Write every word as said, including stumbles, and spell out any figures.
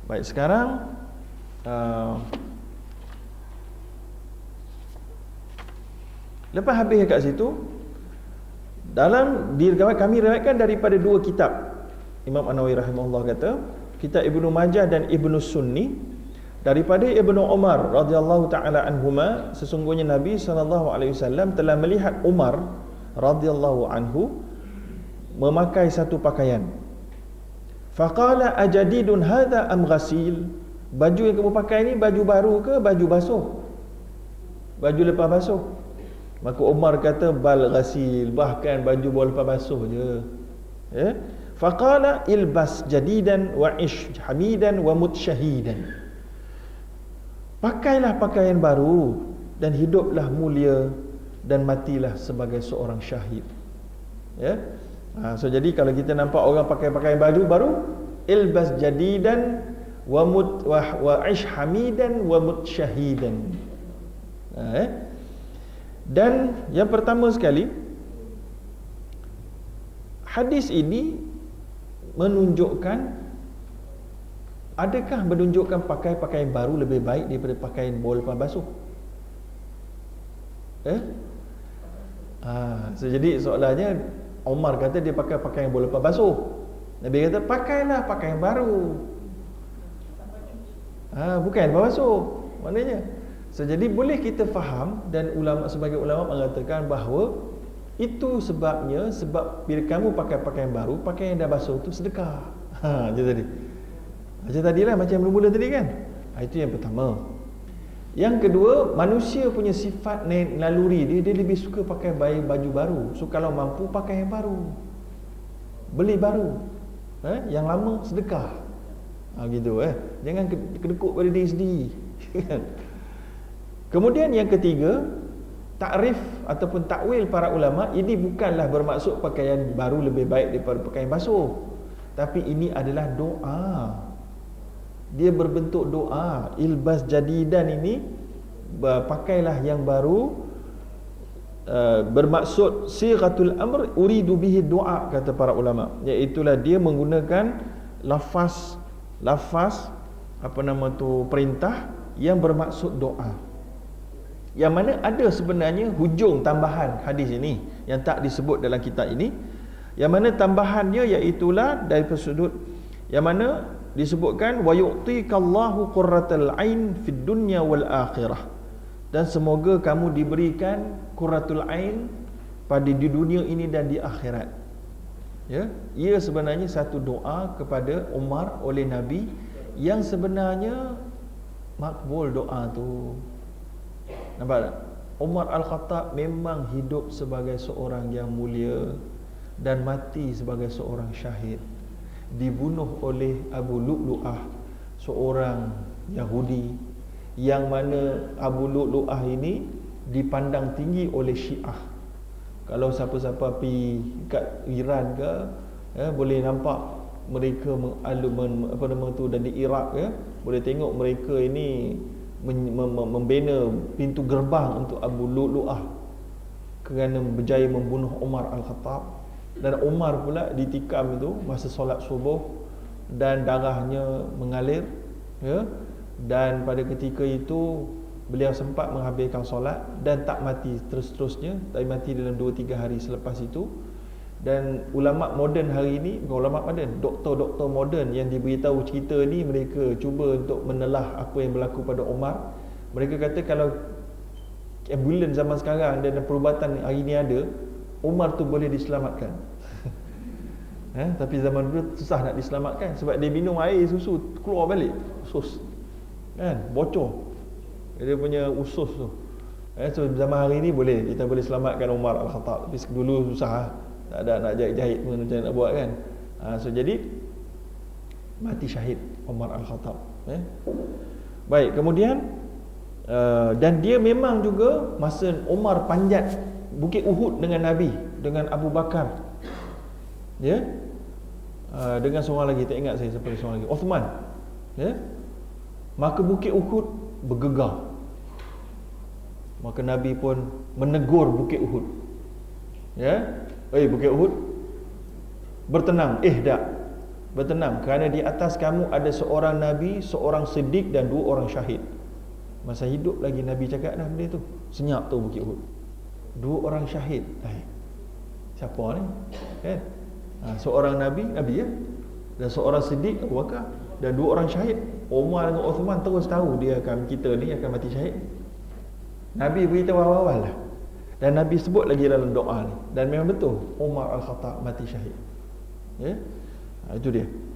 Baik, sekarang uh, lepas habis kat situ, dalam diriwayat kami riwayatkan daripada dua kitab. Imam An-Nawawi rahimahullah kata, kitab Ibnu Majah dan Ibnu Sunni, daripada Ibnu Umar radhiyallahu taala anhuma, sesungguhnya Nabi sallallahu alaihi wasallam telah melihat Umar radhiyallahu anhu memakai satu pakaian. Faqala ajadidun hadha am ghasil? Baju yang kamu pakai ni baju baru ke baju basuh? Baju lepas basuh. Maka Umar kata bal ghasil, bahkan baju baru lepas basuh je. Ya. Faqala ilbas jadidan wa ish hamidan wa mut syahidan. Pakailah pakaian baru dan hiduplah mulia dan matilah sebagai seorang syahid. Ya. Ha, so jadi kalau kita nampak orang pakai pakaian baju baru, ilbas jadidan wa mut wa, wa ish hamidan wa mut syahidan. Ha, eh? Dan yang pertama sekali, hadis ini menunjukkan, adakah menunjukkan pakai pakaian baru lebih baik daripada pakaian baru lepas basuh? Eh? Ha, so jadi soalannya, Umar kata dia pakai pakaian baru lepas basuh. Nabi kata pakailah pakaian baru. Ha, bukan lepas basuh. Maknanya, so, jadi boleh kita faham, dan ulama sebagai ulama mengatakan bahawa itu sebabnya, sebab bila kamu pakai pakaian baru, pakaian yang dah basuh tu sedekah. Ha, macam tadi. Macam tadilah, macam mula-mula tadi kan. Ha, itu yang pertama. Yang kedua, manusia punya sifat naluri dia, dia lebih suka pakai baju baru. So kalau mampu pakai yang baru, beli baru. Eh, yang lama sedekah. Ha, gitu eh. Jangan kedekut pada diri sendiri. Kemudian yang ketiga, takrif ataupun takwil para ulama, ini bukanlah bermaksud pakaian baru lebih baik daripada pakaian basuh, tapi ini adalah doa. Dia berbentuk doa. Ilbas jadidan ini, pakailah yang baru, uh, bermaksud sighatul amr uridu bihi doa, kata para ulama, iaitulah dia menggunakan lafaz lafaz apa nama tu perintah yang bermaksud doa, yang mana ada sebenarnya hujung tambahan hadis ini yang tak disebut dalam kitab ini, yang mana tambahannya iaitulah dari sudut yang mana disebutkan wa yu'tikallahu qurratal ain fid dunya wal akhirah, dan semoga kamu diberikan qurratul ain pada di dunia ini dan di akhirat. Ya, ia sebenarnya satu doa kepada Umar oleh Nabi, yang sebenarnya makbul doa tu. Nampak tak? Umar Al-Khattab memang hidup sebagai seorang yang mulia dan mati sebagai seorang syahid, dibunuh oleh Abu Lu'lu'ah, seorang Yahudi, yang mana Abu Lu'lu'ah ini dipandang tinggi oleh Syiah. Kalau siapa-siapa pergi kat Iran ke, ya, boleh nampak mereka mengalumen apa nama tu, dan di Iraq ya, boleh tengok mereka ini membina pintu gerbang untuk Abu Lu'lu'ah kerana berjaya membunuh Umar Al-Khattab. Dan Umar pula ditikam itu masa solat subuh dan darahnya mengalir, ya. Dan pada ketika itu beliau sempat menghabiskan solat dan tak mati terus-terusnya, tapi mati dalam dua tiga hari selepas itu. Dan ulama moden hari ini, bukan ulama moden, doktor-doktor moden yang diberitahu cerita ni, mereka cuba untuk menelah apa yang berlaku pada Umar. Mereka kata kalau ambulans zaman sekarang dan perubatan hari ini ada, Umar tu boleh diselamatkan. eh, tapi zaman dulu susah nak diselamatkan, sebab dia minum air susu keluar balik usus, kan, bocor dia punya usus tu. Eh, so zaman hari ni boleh, kita boleh selamatkan Umar Al-Khattab, tapi dulu susah lah. Tak ada nak jahit-jahit pun macam nak buat kan. Ha, so jadi mati syahid Umar Al-Khattab. Eh? Baik, kemudian uh, dan dia memang juga masa Umar panjat Bukit Uhud dengan Nabi, dengan Abu Bakar, ya, uh, dengan seorang lagi, tak ingat saya siapa seorang lagi, Uthman, ya, maka Bukit Uhud bergegar. Maka Nabi pun menegur Bukit Uhud, ya, eh Bukit Uhud, bertenang, ihda, bertenang, kerana di atas kamu ada seorang Nabi, seorang Siddiq dan dua orang syahid. Masa hidup lagi Nabi cakap dah benda tu. Senyap tu Bukit Uhud. Dua orang syahid. Hai. Siapa ni? Kan? Ha, seorang Nabi, Nabi ya. Dan seorang Siddiq, Abu Bakar, dan dua orang syahid. Umar dengan Uthman terus tahu dia akan, kita ni akan mati syahid. Nabi beritahu awal-awal lah. Dan Nabi sebut lagi dalam doa ni. Dan memang betul, Umar Al-Khattab mati syahid. Ya. Ha, itu dia.